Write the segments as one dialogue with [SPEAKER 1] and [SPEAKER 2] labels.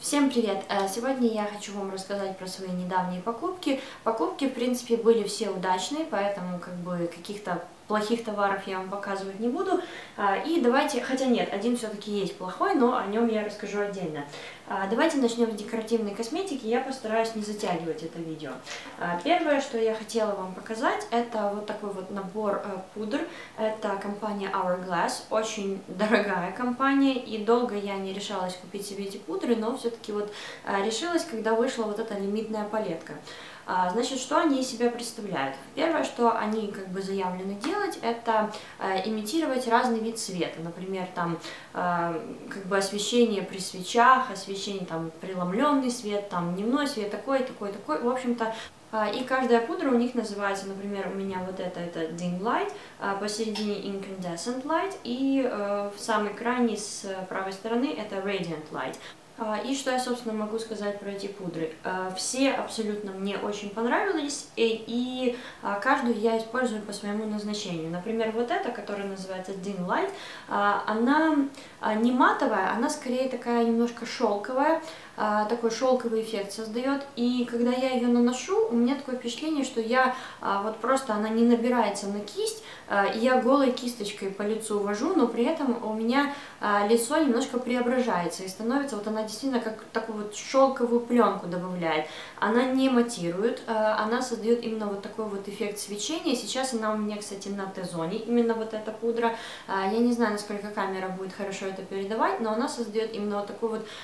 [SPEAKER 1] Всем привет! Сегодня я хочу вам рассказать про свои недавние покупки. Покупки, в принципе, были все удачные, поэтому каких-то плохих товаров я вам показывать не буду. И давайте, хотя нет, один все-таки есть плохой, но о нем я расскажу отдельно. Давайте начнем с декоративной косметики, я постараюсь не затягивать это видео. Первое, что я хотела вам показать, это вот такой вот набор пудр. Это компания Hourglass, очень дорогая компания, и долго я не решалась купить себе эти пудры, но все-таки вот решилась, когда вышла вот эта лимитная палетка. Значит, что они из себя представляют? Первое, что они заявлены делать, это имитировать разный вид света. Например, там освещение при свечах, освещение там преломленный свет, там дневной свет, такой. В общем-то, и каждая пудра у них называется, например, у меня вот это Dim Light, посередине Incandescent Light, и в самой крайней с правой стороны это Radiant Light. И что я, собственно, могу сказать про эти пудры? Все абсолютно мне очень понравились, и каждую я использую по своему назначению. Например, вот эта, которая называется Dim Light, она не матовая, она скорее такая немножко шелковая, такой шелковый эффект создает. И когда я ее наношу, у меня такое впечатление, что вот просто она не набирается на кисть, и я голой кисточкой по лицу вожу, но при этом у меня лицо немножко преображается и становится, вот она действительно как такую вот шелковую пленку добавляет. Она не матирует, она создает именно вот такой вот эффект свечения. Сейчас она у меня, кстати, на Т-зоне, именно вот эта пудра. Я не знаю, насколько камера будет хорошо это передавать, но она создает именно вот такой вот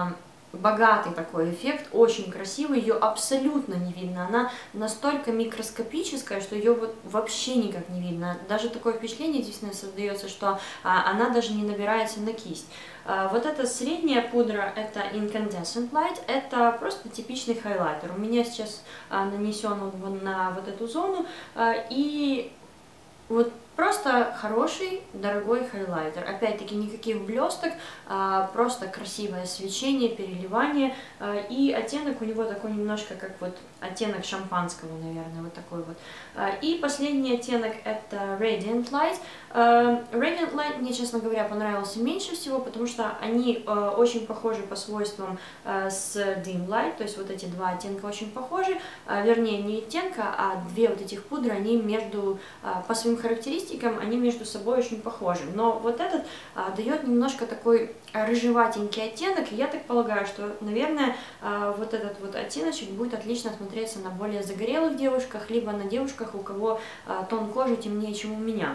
[SPEAKER 1] богатый такой эффект, очень красивый, ее абсолютно не видно, она настолько микроскопическая, что ее вот вообще никак не видно. Даже такое впечатление действительно создается, что она даже не набирается на кисть. Вот эта средняя пудра, это Incandescent Light, это просто типичный хайлайтер. У меня сейчас нанесен он на вот эту зону, и вот просто хороший, дорогой хайлайтер. Опять-таки никаких блесток, просто красивое свечение, переливание. И оттенок у него такой немножко как вот оттенок шампанского, наверное, вот такой вот. И последний оттенок это Radiant Light. Radiant Light мне, честно говоря, понравился меньше всего, потому что они очень похожи по свойствам с Dim Light, то есть вот эти два оттенка очень похожи. Вернее, не оттенка, а две вот этих пудры, они по своим характеристикам, они между собой очень похожи. Но вот этот дает немножко такой рыжеватенький оттенок, и я так полагаю, что, наверное, вот этот вот оттеночек будет отлично смотреться на более загорелых девушках, либо на девушках, у кого тон кожи темнее, чем у меня.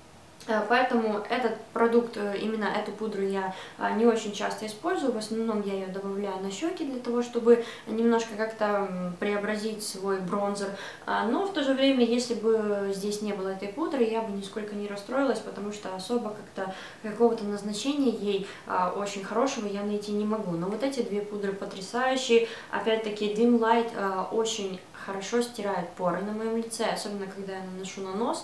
[SPEAKER 1] Поэтому этот продукт, именно эту пудру я не очень часто использую, в основном я ее добавляю на щеки для того, чтобы немножко как-то преобразить свой бронзер, но в то же время, если бы здесь не было этой пудры, я бы нисколько не расстроилась, потому что особо как-то какого-то назначения ей очень хорошего я найти не могу. Но вот эти две пудры потрясающие, опять-таки Dim Light очень хорошо стирает поры на моем лице, особенно когда я наношу на нос.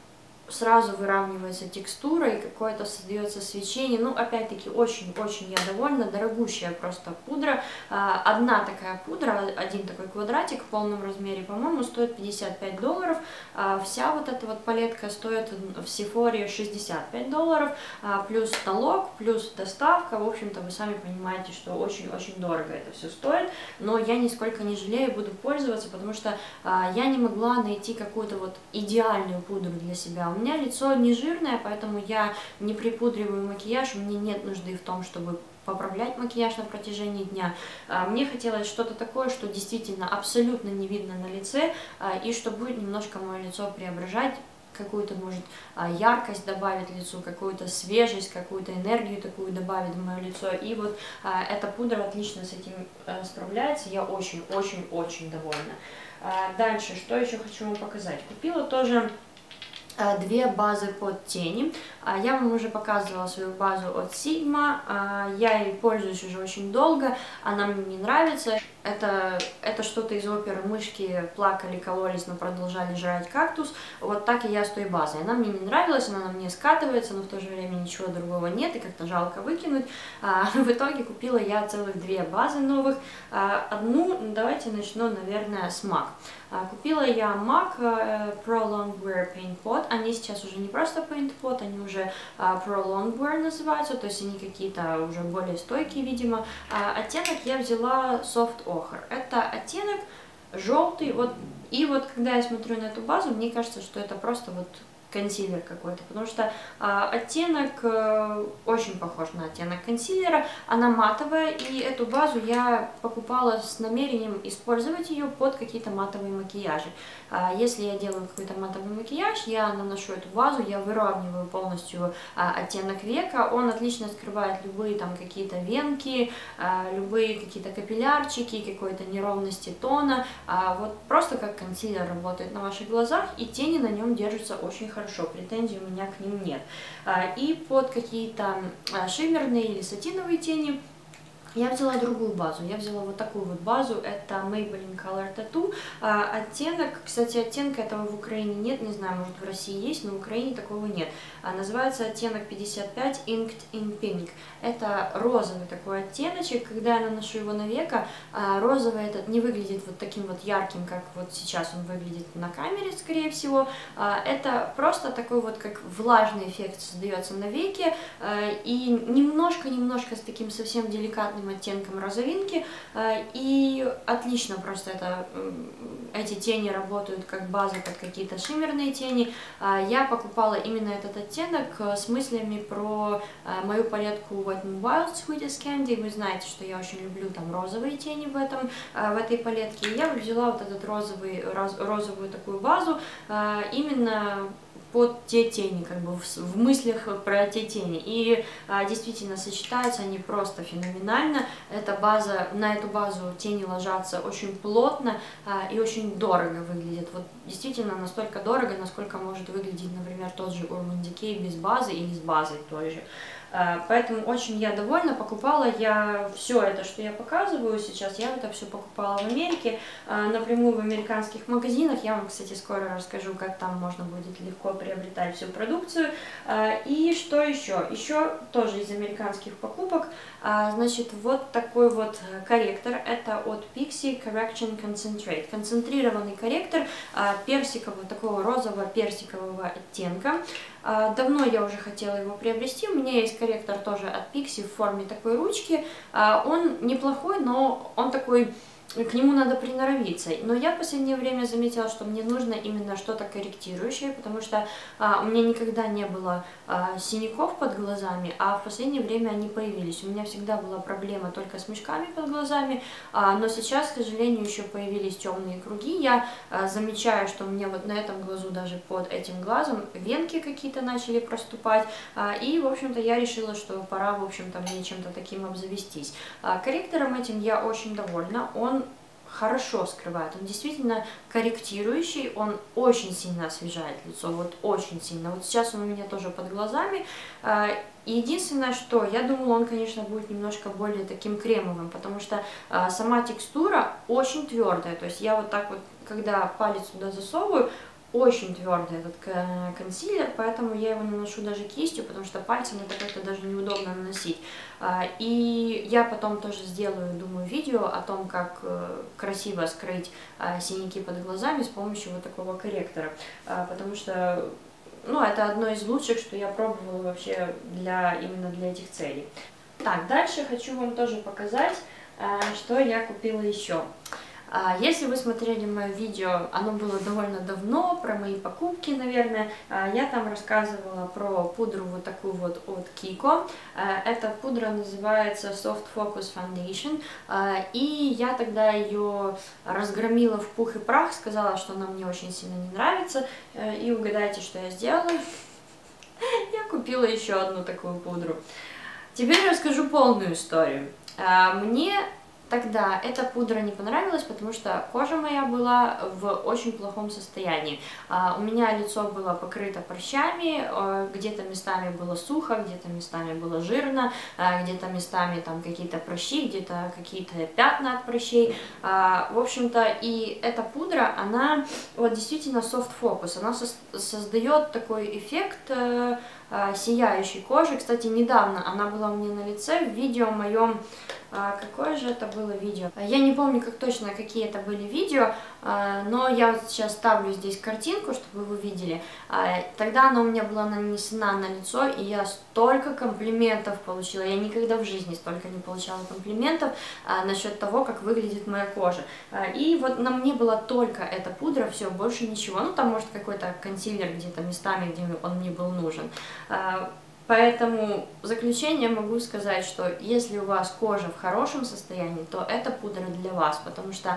[SPEAKER 1] Сразу выравнивается текстура и какое-то создается свечение. Ну, опять-таки, очень-очень я довольна. Дорогущая просто пудра. Одна такая пудра, один такой квадратик в полном размере, по-моему, стоит $55. Вся вот эта вот палетка стоит в Sephora $65. Плюс налог, плюс доставка. В общем-то, вы сами понимаете, что очень-очень дорого это все стоит. Но я нисколько не жалею, буду пользоваться, потому что я не могла найти какую-то вот идеальную пудру для себя. У меня лицо не жирное, поэтому я не припудриваю макияж, мне нет нужды в том, чтобы поправлять макияж на протяжении дня. Мне хотелось что-то такое, что действительно абсолютно не видно на лице, и что будет немножко мое лицо преображать, какую-то, может, яркость добавить лицу, какую-то свежесть, какую-то энергию такую добавить в мое лицо. И вот эта пудра отлично с этим справляется, я очень-очень-очень довольна. Дальше, что еще хочу вам показать. Купила тоже две базы под тени. Я вам уже показывала свою базу от Sigma, я ей пользуюсь уже очень долго, она мне не нравится. Это что-то из оперы «Мышки плакали, кололись, но продолжали жрать кактус». Вот так и я с той базой. Она мне не нравилась, она на мне скатывается, но в то же время ничего другого нет, и как-то жалко выкинуть. В итоге купила я целых две базы новых. Одну, давайте начну, наверное, с MAC. Купила я MAC Pro Longwear Paint Pot. Они сейчас уже не просто Paint Pot, они уже Pro Longwear называются, то есть они какие-то уже более стойкие, видимо. Оттенок я взяла Soft Ochre. Это оттенок желтый, вот, и вот когда я смотрю на эту базу, мне кажется, что это просто вот консилер какой-то, потому что оттенок очень похож на оттенок консилера, она матовая, и эту базу я покупала с намерением использовать ее под какие-то матовые макияжи. Если я делаю какой-то матовый макияж, я наношу эту базу, я выравниваю полностью оттенок века, он отлично скрывает любые там какие-то венки, любые какие-то капиллярчики, какой-то неровности тона, вот просто как консилер работает на ваших глазах, и тени на нем держатся очень хорошо, претензий у меня к ним нет. И под какие-то шиммерные или сатиновые тени я взяла другую базу, я взяла вот такую вот базу, это Maybelline Color Tattoo, оттенок, кстати, оттенка этого в Украине нет, не знаю, может в России есть, но в Украине такого нет. Называется оттенок 55 Inked in Pink, это розовый такой оттеночек, когда я наношу его на веко, розовый этот не выглядит вот таким вот ярким, как вот сейчас он выглядит на камере, скорее всего, это просто такой вот как влажный эффект создается на веке, и немножко с таким совсем деликатным оттенком розовинки, и отлично просто эти тени работают как база под какие-то шиммерные тени. Я покупала именно этот оттенок с мыслями про мою палетку Wet n Wild Sweetest Candy. Вы знаете, что я очень люблю там розовые тени в этой палетке. И я взяла вот этот розовую такую базу именно под те тени, как бы в мыслях про те тени. И действительно сочетаются они просто феноменально. На эту базу тени ложатся очень плотно и очень дорого выглядит. Вот действительно настолько дорого, насколько может выглядеть, например, тот же Urban Decay без базы или с базой той же. Поэтому очень я довольна, покупала я все это, что я показываю сейчас, я это все покупала в Америке, напрямую в американских магазинах. Я вам, кстати, скоро расскажу, как там можно будет легко приобретать всю продукцию. И что еще? Еще тоже из американских покупок, значит, вот такой вот корректор, это от Pixi Correction Concentrate, концентрированный корректор персикового, такого розово-персикового оттенка. Давно я уже хотела его приобрести, у меня есть корректор тоже от Pixi в форме такой ручки, он неплохой, но он такой, к нему надо приноровиться. Но я в последнее время заметила, что мне нужно именно что-то корректирующее, потому что у меня никогда не было синяков под глазами, а в последнее время они появились. У меня всегда была проблема только с мешками под глазами, но сейчас, к сожалению, еще появились темные круги. Я замечаю, что у меня вот на этом глазу, даже под этим глазом, венки какие-то начали проступать, и, в общем-то, я решила, что пора, в общем-то, мне чем-то таким обзавестись. Корректором этим я очень довольна, он хорошо скрывает, он действительно корректирующий, он очень сильно освежает лицо, вот очень сильно. Вот сейчас он у меня тоже под глазами, и единственное, что я думала, он, конечно, будет немножко более таким кремовым, потому что сама текстура очень твердая, то есть я вот так вот, когда палец туда засовываю, очень твердый этот консилер, поэтому я его наношу даже кистью, потому что пальцем это как-то даже неудобно наносить. И я потом тоже сделаю, думаю, видео о том, как красиво скрыть синяки под глазами с помощью вот такого корректора, потому что, ну, это одно из лучших, что я пробовала вообще именно для этих целей. Так, дальше хочу вам тоже показать, что я купила еще. Если вы смотрели мое видео, оно было довольно давно, про мои покупки, наверное, я там рассказывала про пудру вот такую вот от Kiko. Эта пудра называется Soft Focus Foundation, и я тогда ее разгромила в пух и прах, сказала, что она мне очень сильно не нравится, и угадайте, что я сделала? Я купила еще одну такую пудру. Теперь расскажу полную историю. Мне тогда эта пудра не понравилась, потому что кожа моя была в очень плохом состоянии. У меня лицо было покрыто прыщами, где-то местами было сухо, где-то местами было жирно, где-то местами там какие-то прыщи, где-то какие-то пятна от прыщей. В общем-то, и эта пудра, она вот действительно soft focus, она создает такой эффект сияющей кожи. Кстати, недавно она была у меня на лице в видео моем какое же это было видео. Я не помню, как точно, какие это были видео, но я вот сейчас ставлю здесь картинку, чтобы вы видели. Тогда она у меня была нанесена на лицо, и я столько комплиментов получила. Я никогда в жизни столько не получала комплиментов насчет того, как выглядит моя кожа. И вот на мне была только эта пудра, все, больше ничего. Ну, там, может, какой-то консилер где-то местами, где он мне был нужен. Поэтому в заключение могу сказать, что если у вас кожа в хорошем состоянии, то эта пудра для вас, потому что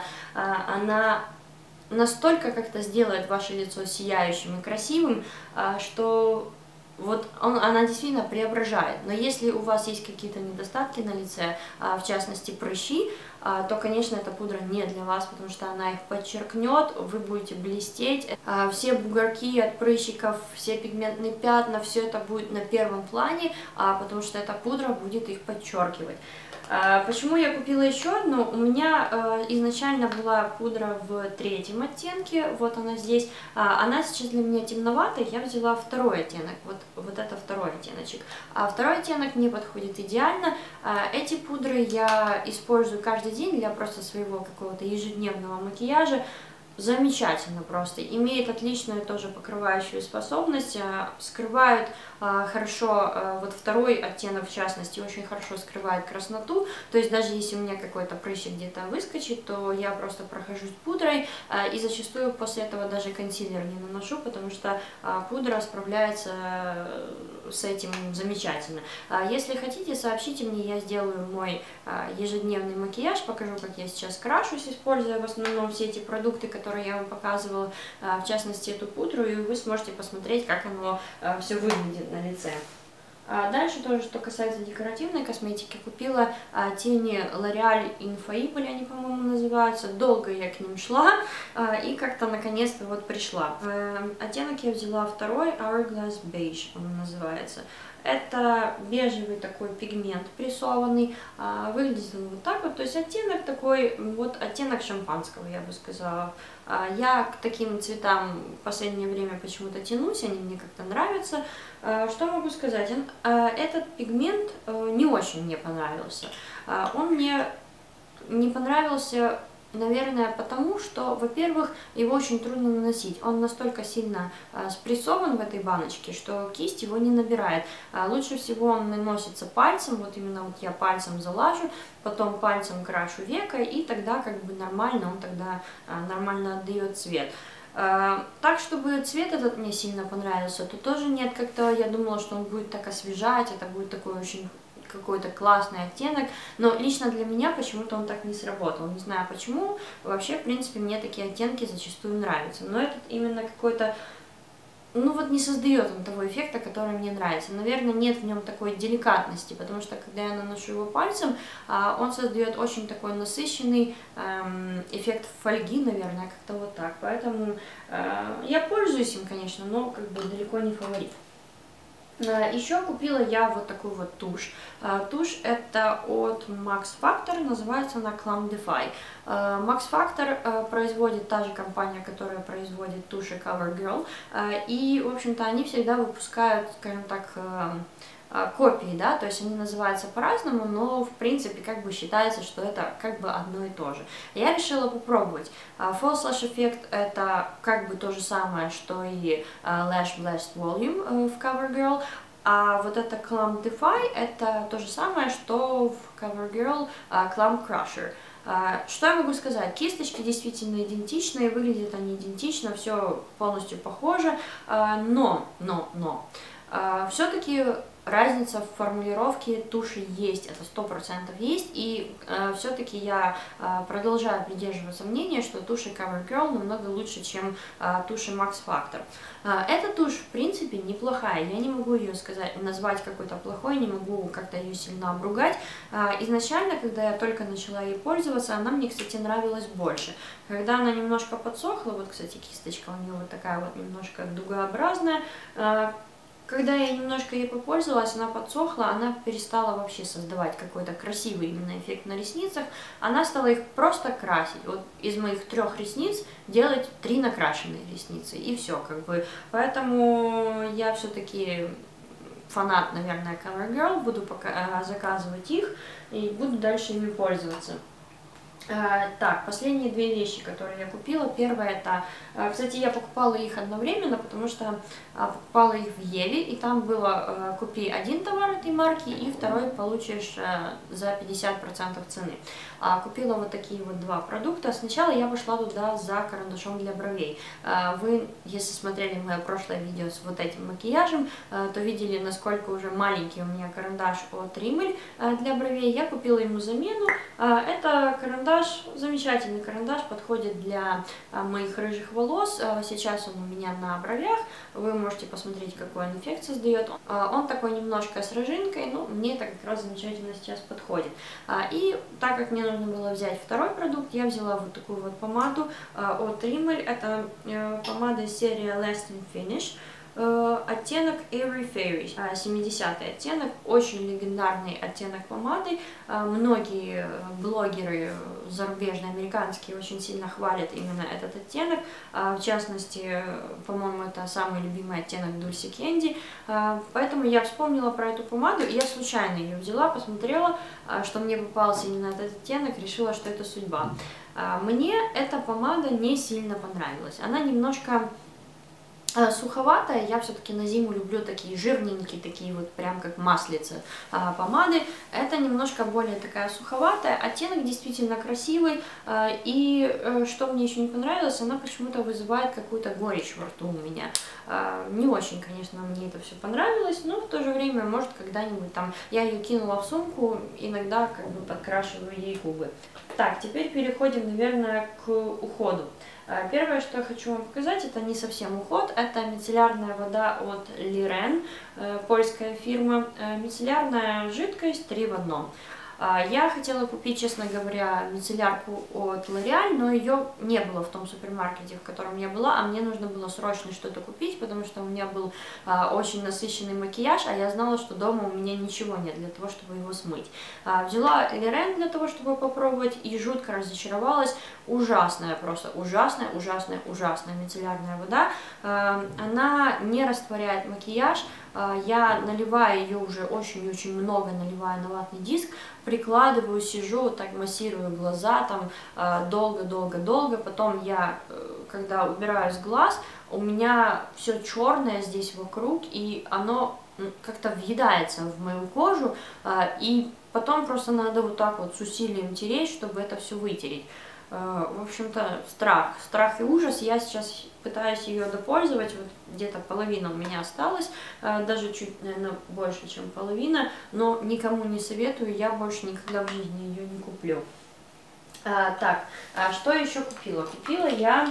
[SPEAKER 1] она настолько как-то сделает ваше лицо сияющим и красивым, что вот она действительно преображает. Но если у вас есть какие-то недостатки на лице, в частности прыщи, то, конечно, эта пудра не для вас, потому что она их подчеркнет, вы будете блестеть. Все бугорки от прыщиков, все пигментные пятна, все это будет на первом плане, потому что эта пудра будет их подчеркивать. Почему я купила еще одну? У меня изначально была пудра в 3-м оттенке, вот она здесь. Она сейчас для меня темноватая, я взяла 2-й оттенок, вот это 2-й оттеночек. А 2-й оттенок мне подходит идеально. Эти пудры я использую каждый день для просто своего какого-то ежедневного макияжа. Замечательно просто, имеет отличную тоже покрывающую способность, скрывают хорошо, вот 2-й оттенок в частности очень хорошо скрывает красноту, то есть даже если у меня какой-то прыщик где-то выскочит, то я просто прохожусь пудрой и зачастую после этого даже консилер не наношу, потому что пудра справляется с этим замечательно. Если хотите, сообщите мне, я сделаю мой ежедневный макияж, покажу, как я сейчас крашусь, используя в основном все эти продукты, которые я вам показывала, в частности эту пудру, и вы сможете посмотреть, как оно все выглядит на лице. Дальше тоже, что касается декоративной косметики, купила тени L'Oreal Infallible, они, по-моему, называются. Долго я к ним шла и как-то наконец-то вот пришла. Оттенок я взяла 2-й, Hourglass Beige он называется. Это бежевый такой пигмент прессованный, выглядит он вот так вот, то есть оттенок такой, вот оттенок шампанского, я бы сказала. Я к таким цветам в последнее время почему-то тянусь, они мне как-то нравятся. Что могу сказать? Этот пигмент не очень мне понравился. Он мне не понравился, наверное, потому что, во-первых, его очень трудно наносить. Он настолько сильно спрессован в этой баночке, что кисть его не набирает. Лучше всего он наносится пальцем, вот именно вот я пальцем залажу, потом пальцем крашу веко, и тогда как бы нормально, он тогда нормально отдает цвет. Так, чтобы цвет этот мне сильно понравился, то тоже нет, как-то я думала, что он будет так освежать, это будет такой очень какой-то классный оттенок, но лично для меня почему-то он так не сработал, не знаю почему, вообще, в принципе, мне такие оттенки зачастую нравятся, но этот именно какой-то, ну вот не создает он того эффекта, который мне нравится, наверное, нет в нем такой деликатности, потому что, когда я наношу его пальцем, он создает очень такой насыщенный эффект фольги, наверное, как-то вот так, поэтому я пользуюсь им, конечно, но как бы далеко не фаворит. Еще купила я вот такую вот тушь. Тушь это от Max Factor, называется она Clam Defy. Max Factor производит та же компания, которая производит туши CoverGirl. И, в общем-то, они всегда выпускают, скажем так, копии, да, то есть они называются по-разному, но в принципе как бы считается, что это как бы одно и то же. Я решила попробовать. False Lash Effect это как бы то же самое, что и Lash Blast Volume в CoverGirl, а вот это Clam Defy это то же самое, что в CoverGirl Clam Crusher. Что я могу сказать? Кисточки действительно идентичные, выглядят они идентично, все полностью похоже, но все-таки разница в формулировке туши есть, это 100% есть, и все-таки я продолжаю придерживаться мнения, что туши CoverGirl намного лучше, чем туши Max Factor. Эта тушь, в принципе, неплохая, я не могу ее назвать какой-то плохой, не могу как-то ее сильно обругать. Изначально, когда я только начала ей пользоваться, она мне, кстати, нравилась больше. Когда она немножко подсохла, вот, кстати, кисточка у нее вот такая вот немножко дугообразная, когда я немножко ей попользовалась, она подсохла, она перестала вообще создавать какой-то красивый именно эффект на ресницах, она стала их просто красить. Вот из моих 3 ресниц делать 3 накрашенные ресницы, и все, как бы. Поэтому я все-таки фанат, наверное, CoverGirl, буду пока заказывать их и буду дальше ими пользоваться. Так, последние две вещи, которые я купила. Первое это, кстати, я покупала их одновременно, потому что покупала их в Еве, и там было купи один товар этой марки, и второй получишь за 50% цены. Купила вот такие вот два продукта. Сначала я пошла туда за карандашом для бровей. Вы, если смотрели мое прошлое видео с вот этим макияжем, то видели, насколько уже маленький у меня карандаш от Rimmel для бровей. Я купила ему замену. Это карандаш, замечательный карандаш, подходит для моих рыжих волос. Сейчас он у меня на бровях. Вы можете посмотреть, какой он эффект создает. Он такой немножко с рожинкой, но мне это как раз замечательно сейчас подходит. И так как мне нужно было взять второй продукт, я взяла вот такую вот помаду от Rimmel. Это помада из серии Lasting Finish. Оттенок Airy Fairy, 70-й оттенок, очень легендарный оттенок помады. Многие блогеры зарубежные, американские, очень сильно хвалят именно этот оттенок. В частности, по-моему, это самый любимый оттенок Dulce Candy. Поэтому я вспомнила про эту помаду, и я случайно ее взяла, посмотрела, что мне попался именно этот оттенок, решила, что это судьба. Мне эта помада не сильно понравилась. Она немножко суховатая. Я все-таки на зиму люблю такие жирненькие, такие вот прям как маслица помады. Это немножко более такая суховатая. Оттенок действительно красивый. И что мне еще не понравилось, она почему-то вызывает какую-то горечь во рту у меня. Не очень, конечно, мне это все понравилось, но в то же время, может, когда-нибудь там я ее кинула в сумку, иногда как бы подкрашиваю ей губы. Так, теперь переходим, наверное, к уходу. Первое, что я хочу вам показать, это не совсем уход, это мицеллярная вода от Liren, польская фирма. Мицеллярная жидкость 3 в 1. Я хотела купить, честно говоря, мицеллярку от L'Oréal, но ее не было в том супермаркете, в котором я была, а мне нужно было срочно что-то купить, потому что у меня был очень насыщенный макияж, а я знала, что дома у меня ничего нет для того, чтобы его смыть. Взяла Liren для того, чтобы попробовать, и жутко разочаровалась. Ужасная, просто ужасная мицеллярная вода. Она не растворяет макияж. Я наливаю ее уже очень-очень много, наливаю на ватный диск, прикладываю, сижу, так массирую глаза, там долго-долго-долго, потом я, когда убираю с глаз, у меня все черное здесь вокруг, и оно как-то въедается в мою кожу, и потом просто надо вот так вот с усилием тереть, чтобы это все вытереть. В общем-то, страх и ужас. Я сейчас пытаюсь ее допользовать, вот где-то половина у меня осталась, даже чуть, наверное, больше, чем половина, но никому не советую, я больше никогда в жизни ее не куплю. Так, что еще купила? Купила я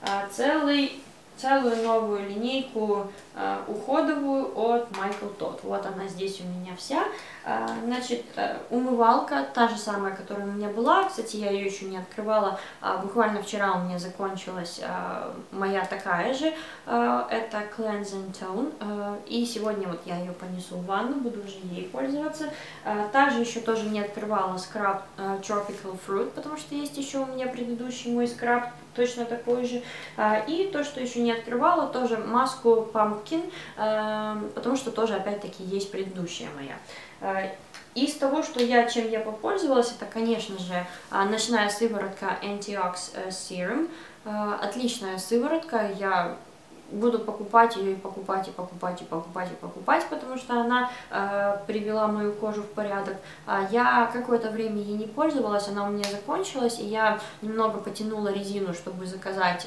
[SPEAKER 1] целую новую линейку уходовую от Michael Todd. Вот она здесь у меня вся. Значит, умывалка, та же самая, которая у меня была. Кстати, я ее еще не открывала. Буквально вчера у меня закончилась моя такая же. Это Cleanse and Tone. И сегодня вот я ее понесу в ванну, буду уже ей пользоваться. Также еще тоже не открывала скраб Tropical Fruit, потому что есть еще у меня предыдущий мой скраб, точно такой же. И то, что еще не открывала, тоже маску Pumpkin, потому что тоже опять-таки есть предыдущая моя. Из того, чем я попользовалась, это, конечно же, ночная сыворотка Antiox Serum. Отличная сыворотка, я буду покупать ее и покупать, потому что она привела мою кожу в порядок. Я какое-то время ей не пользовалась, она у меня закончилась, и я немного потянула резину, чтобы заказать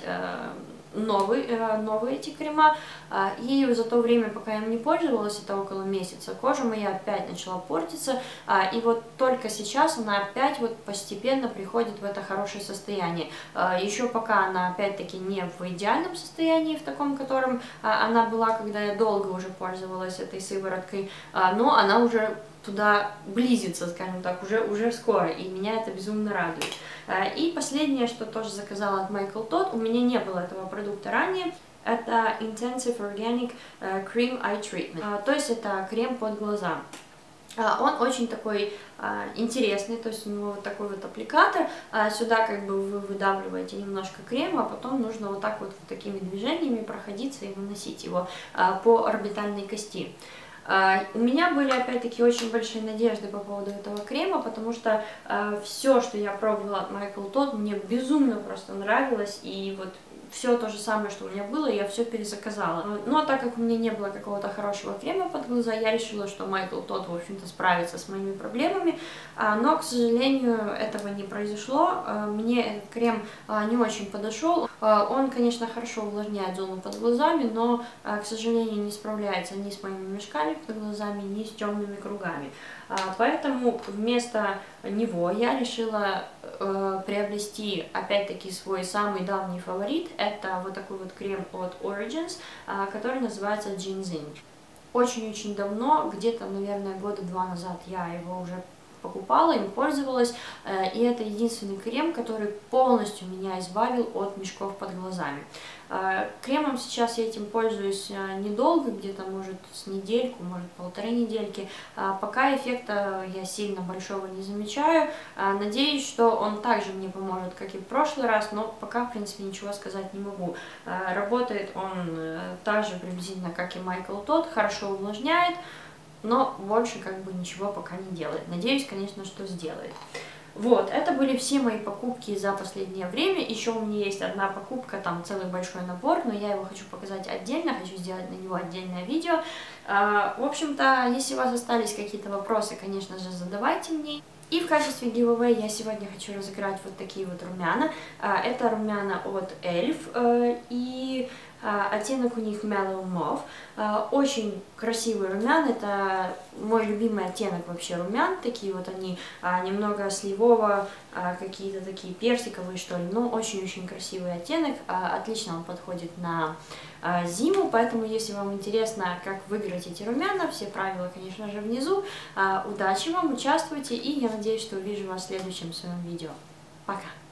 [SPEAKER 1] новые эти крема, и за то время, пока я им не пользовалась, это около месяца, кожа моя опять начала портиться, и вот только сейчас она опять вот постепенно приходит в это хорошее состояние. Еще пока она опять-таки не в идеальном состоянии, в таком, котором она была, когда я долго уже пользовалась этой сывороткой, но она уже туда близится, скажем так, уже скоро, и меня это безумно радует. И последнее, что тоже заказала от Michael Todd, у меня не было этого продукта ранее, это Intensive Organic Cream Eye Treatment, то есть это крем под глаза. Он очень такой интересный, то есть у него вот такой вот аппликатор, сюда как бы вы выдавливаете немножко крема, а потом нужно вот так вот такими движениями проходиться и наносить его по орбитальной кости. У меня были опять-таки очень большие надежды по поводу этого крема, потому что все, что я пробовала от Michael Todd, мне безумно просто нравилось, и вот все то же самое, что у меня было, я все перезаказала. Но так как у меня не было какого-то хорошего крема под глаза, я решила, что Michael Todd, в общем-то, справится с моими проблемами, но, к сожалению, этого не произошло. Мне этот крем не очень подошел. Он, конечно, хорошо увлажняет зону под глазами, но, к сожалению, не справляется ни с моими мешками под глазами, ни с темными кругами. Поэтому вместо него я решила приобрести, опять-таки, свой самый давний фаворит. Это вот такой вот крем от Origins, который называется Ginseng. Очень-очень давно, где-то, наверное, года 2 назад я его уже покупала, им пользовалась, и это единственный крем, который полностью меня избавил от мешков под глазами. Кремом сейчас я этим пользуюсь недолго, где-то, может, с недельку, может, полторы недельки. Пока эффекта я сильно большого не замечаю. Надеюсь, что он также мне поможет, как и в прошлый раз, но пока, в принципе, ничего сказать не могу. Работает он так же приблизительно, как и Michael Todd, хорошо увлажняет, но больше как бы ничего пока не делает. Надеюсь, конечно, что сделает. Вот, это были все мои покупки за последнее время. Еще у меня есть одна покупка, там целый большой набор, но я его хочу показать отдельно, хочу сделать на него отдельное видео. В общем-то, если у вас остались какие-то вопросы, конечно же, задавайте мне. И в качестве giveaway я сегодня хочу разыграть вот такие вот румяна. Это румяна от Elf, и оттенок у них Mellow Mauve. Очень красивый румян, это мой любимый оттенок вообще румян. Такие вот они немного сливово, какие-то такие персиковые, что ли. Но очень-очень красивый оттенок, отлично он подходит на зиму, поэтому если вам интересно, как выиграть эти румяна, все правила, конечно же, внизу. Удачи вам, участвуйте, и я надеюсь, что увижу вас в следующем своем видео. Пока!